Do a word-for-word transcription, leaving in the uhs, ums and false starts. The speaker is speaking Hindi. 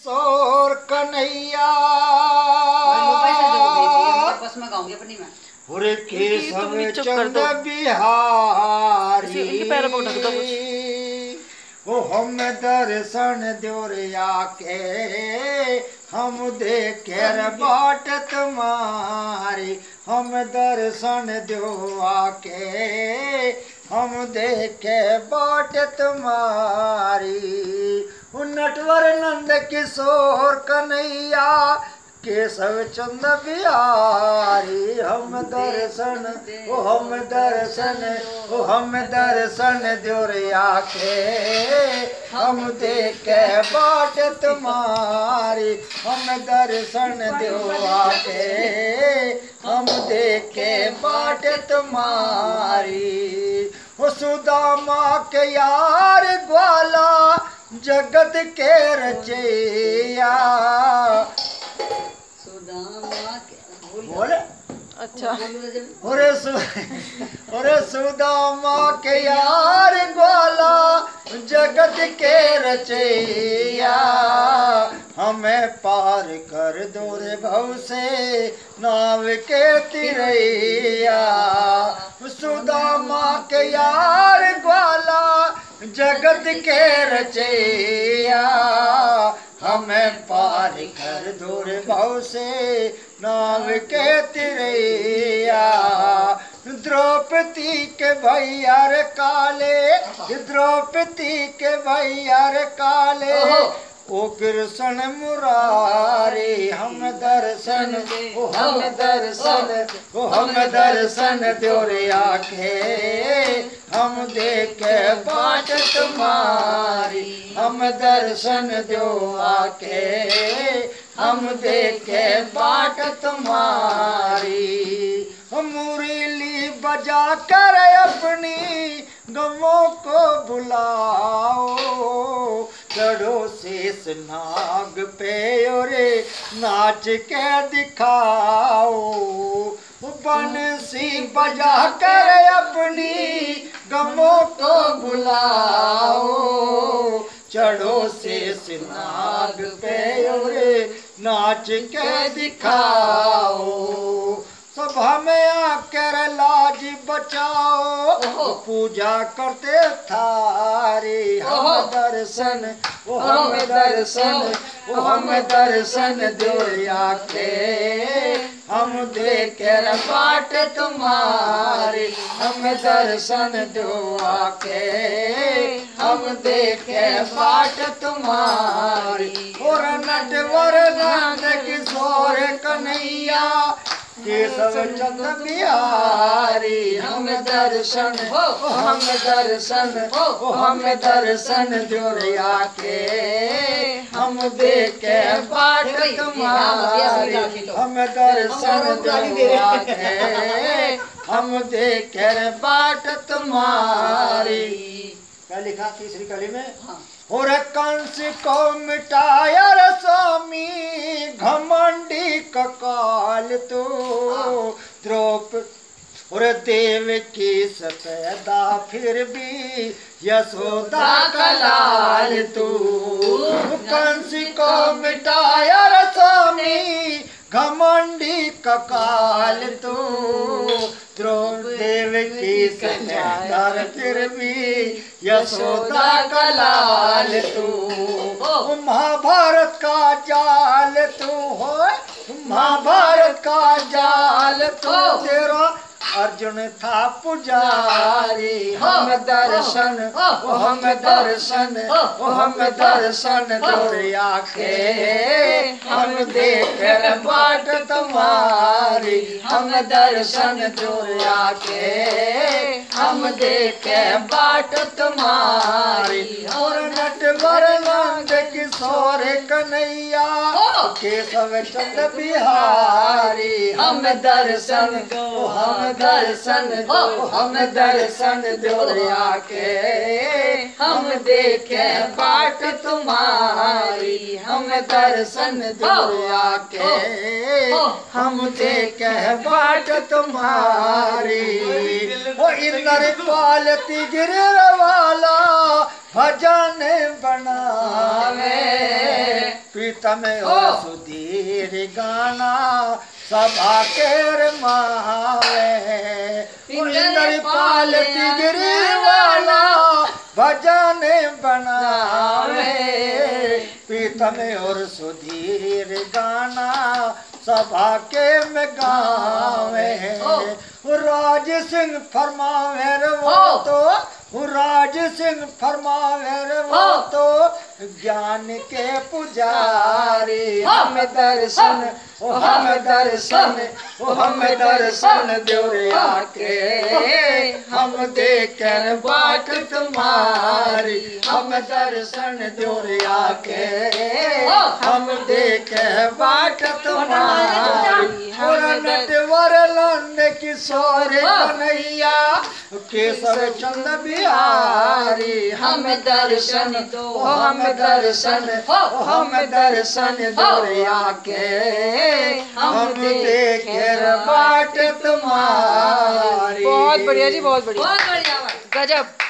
किशोर कन्हैया और केशव चंद बिहारी वो हम दर्शन द्योरिया के हम देखे बाट तुम्हारी हम दर्शन द्योआ के हम देखे बाट तुम्हारी नटवर नंद किशोर कन्हैया केशव चंद बिहारी हम दर्शन ओ हम दर्शन ओ हम दर्शन द्योरिया के हम देखे बाट तुम्हारी हम दर्शन द्योआ के हम देखे बाट तुम्हारी ओ सुदामा के यार ग्वाला जगत के रचैया बोले अच्छा ओरे सु ओरे सुदामा के यार ग्वाला जगत के रचैया हमें पार कर दो रे भव से नाव के तिरैया सुदामा के यार ग्वाला जगत के रचैया हमें पार कर दूर भव से नाव के तिरैया द्रौपदी के भैया रे काले द्रौपदी के भैया रे काले ओ कृष्ण मुरारी हम दर्शन ओ हम दर्शन ओ हम दर्शन द्योरिया के हम देखे बाट तुम्हारी हम दर्शन द्यो आके हम देखे बाट तुम्हारी मुरली बजा कर अपनी गमों को बुलाओ चढ़ो शेष नाग पे ओरे नाच के दिखाओ बंसी बजा कर अपनी गमों को बुलाओ चढ़ो शेष नाग पे ओरे नाच के दिखाओ सभा में आकर लाज बचाओ पूजा करते थारी हम दर्शन ओ हम दर्शन ओ हम दर्शन द्योरिया के हम देखे बाट तुम्हारी हम दर्शन द्योआ के हम देखे बाट तुम्हारी और नटवर नंद किशोर कन्हैया केशव चंद बिहारी हम दर्शन ओ हम दर्शन ओ हम दर्शन द्योरिया के हम देखे बाट तुम्हारी हम दर्शन द्योरिया के हम देखे बाट तुम्हारी। क्या लिखा तीसरी कली में? हाँ। और कंस को मिटाया रे स्वामी घमंडी ककाल तो द्रौपदी और देव की सतदा फिर भी यशोदा का लाल तू कंस को मिटाया रे स्वामी घमंडी ककाल तू द्रौपदी की सतदा फिर भी यशोदा का लाल तू महाभारत का जाल तू हो महाभारत का जाल तू तेरा अर्जुन था पुजारी हम दर्शन ओ हम दर्शन ओ हम दर्शन द्योरिया के हम देखे बाट तुम्हारी हम दर्शन द्योरिया के हम देखे बाट तुम्हारी और नटवर नंद किशोर कन्हैया केशव चंद बिहारी हम दर्शन ओ हम दर्शन ओ हम दर्शन द्योरिया के हम देखे बाट तुम्हारी हम दर्शन द्योरिया के हम देखे बाट तुम्हारी ओ इंद्र पाल तिगिर वाला भजन बनावे प्रीतम और सुधीर गाना सभा के मावे इंद्रपाल तिगरी वाला भजन बनावे प्रीतम और सुधीर गाना सभा के में गावे राज सिंह फरमावे वो तो राज सिंह फरमावे वो तो ज्ञान के पुजारी हम दर्शन ओ हम दर्शन ओ हम दर्शन देवरे आके हम देखकर बाट तुम्हारी हम दर्शन देवरे आके हम देखे बाट तुम्हारी और नटवर नंद किशोर कन्हैया केशव चंद बिहारी हम दर्शन दो हम दर्शन हम दर्शन देवरे आके हम देखे बाट तुम्हारी। बहुत बढ़िया जी, बहुत बढ़िया, बहुत बढ़िया, गजब।